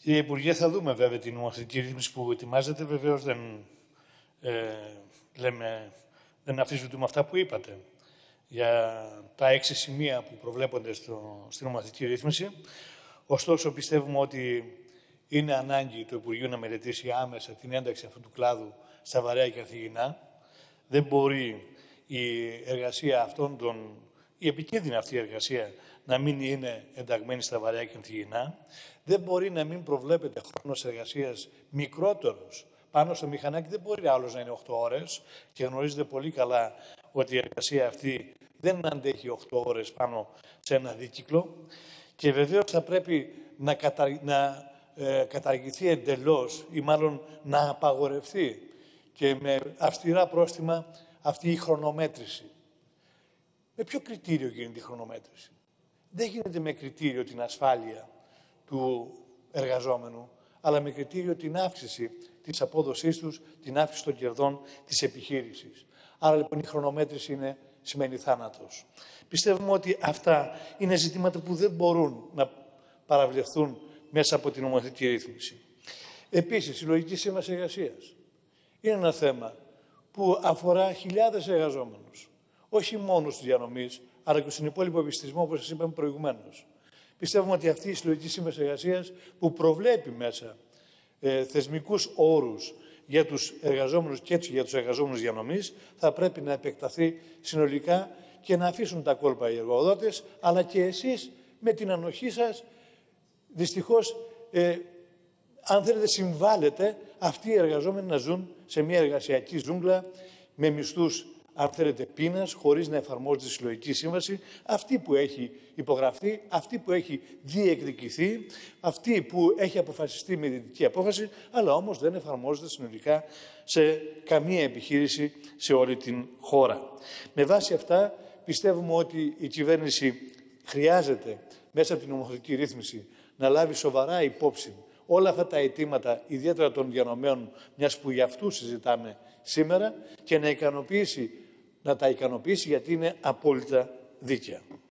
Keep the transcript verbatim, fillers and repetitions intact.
Κύριε Υπουργέ, θα δούμε βέβαια την νομοθετική ρύθμιση που ετοιμάζεται. Βεβαίως δεν, ε, λέμε, δεν αφισβητούμε αυτά που είπατε για τα έξι σημεία που προβλέπονται στο, στην νομοθετική ρύθμιση. Ωστόσο, πιστεύουμε ότι είναι ανάγκη το Υπουργείο να μελετήσει άμεσα την ένταξη αυτού του κλάδου στα βαρέα και ανθυγιεινά. Δεν μπορεί η εργασία αυτών των, η επικίνδυνη αυτή εργασία να μην είναι ενταγμένη στα βαρέα και ανθυγιεινά. Δεν μπορεί να μην προβλέπεται χρόνος εργασίας μικρότερος πάνω στο μηχανάκι. Δεν μπορεί άλλος να είναι οκτώ ώρες και γνωρίζετε πολύ καλά ότι η εργασία αυτή δεν αντέχει οκτώ ώρες πάνω σε ένα δίκυκλο. Και βεβαίως θα πρέπει να, κατα... να ε, καταργηθεί εντελώς ή μάλλον να απαγορευτεί και με αυστηρά πρόστιμα αυτή η χρονομέτρηση. Με ποιο κριτήριο γίνεται η χρονομέτρηση? Δεν γίνεται με κριτήριο την ασφάλεια του εργαζόμενου, αλλά με κριτήριο την αύξηση της απόδοσής τους, την αύξηση των κερδών της επιχείρησης. Άρα λοιπόν η χρονομέτρηση είναι, σημαίνει θάνατος. Πιστεύουμε ότι αυτά είναι ζητήματα που δεν μπορούν να παραβλεφθούν μέσα από την νομοθετική ρύθμιση. Επίσης, η συλλογική σύμβαση εργασίας είναι ένα θέμα που αφορά χιλιάδες εργαζόμενους. Όχι μόνο στους διανομείς, αλλά και στον υπόλοιπο επιστησμό, όπως σας είπαμε προηγουμένως. Πιστεύουμε ότι αυτή η συλλογική σύμβαση εργασίας που προβλέπει μέσα ε, θεσμικούς όρους για τους εργαζόμενους και έτσι για τους εργαζόμενους διανομής θα πρέπει να επεκταθεί συνολικά και να αφήσουν τα κόλπα οι εργοδότες, αλλά και εσείς με την ανοχή σας, δυστυχώς, ε, αν θέλετε, συμβάλλετε αυτοί οι εργαζόμενοι να ζουν σε μια εργασιακή ζούγκλα με μισθούς, αν θέλετε, πείνας, χωρίς να εφαρμόζεται τη συλλογική σύμβαση, αυτή που έχει υπογραφεί, αυτή που έχει διεκδικηθεί, αυτή που έχει αποφασιστεί με δυτική απόφαση, αλλά όμως δεν εφαρμόζεται συνολικά σε καμία επιχείρηση σε όλη την χώρα. Με βάση αυτά, πιστεύουμε ότι η κυβέρνηση χρειάζεται μέσα από την νομοθετική ρύθμιση να λάβει σοβαρά υπόψη όλα αυτά τα αιτήματα, ιδιαίτερα των διανομέων, μιας που για αυτούς συζητάμε σήμερα, και να, ικανοποιήσει, να τα ικανοποιήσει γιατί είναι απόλυτα δίκαια.